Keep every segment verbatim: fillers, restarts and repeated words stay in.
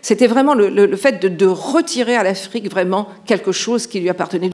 C'était vraiment le, le, le fait de, de retirer à l'Afrique vraiment quelque chose qui lui appartenait.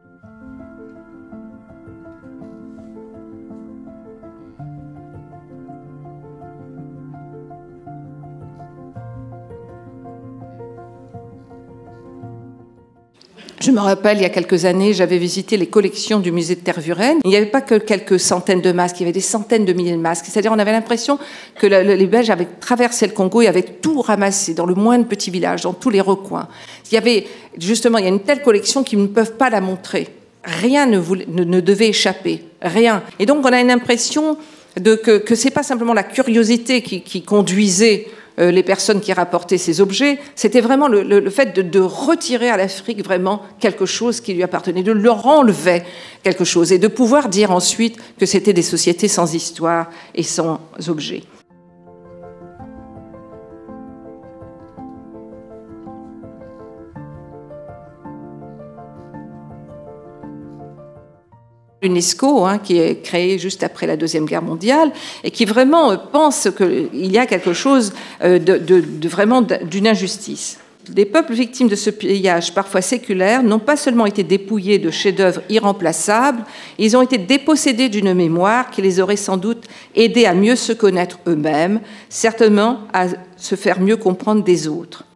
Je me rappelle, il y a quelques années, j'avais visité les collections du musée de Tervuren. Il n'y avait pas que quelques centaines de masques, il y avait des centaines de milliers de masques. C'est-à-dire, on avait l'impression que le, le, les Belges avaient traversé le Congo et avaient tout ramassé dans le moindre petit village, dans tous les recoins. Il y avait, justement, il y a une telle collection qu'ils ne peuvent pas la montrer. Rien ne, voulait, ne, ne devait échapper, rien. Et donc, on a une impression de, que, que ce n'est pas simplement la curiosité qui, qui conduisait Euh, les personnes qui rapportaient ces objets, c'était vraiment le, le, le fait de, de retirer à l'Afrique vraiment quelque chose qui lui appartenait, de leur enlever quelque chose et de pouvoir dire ensuite que c'était des sociétés sans histoire et sans objets. L'UNESCO, hein, qui est créé juste après la Deuxième Guerre mondiale, et qui vraiment euh, pense qu'il y a quelque chose euh, de, de, de vraiment d'une injustice. Les peuples victimes de ce pillage, parfois séculaire, n'ont pas seulement été dépouillés de chefs-d'œuvre irremplaçables, ils ont été dépossédés d'une mémoire qui les aurait sans doute aidés à mieux se connaître eux-mêmes, certainement à se faire mieux comprendre des autres.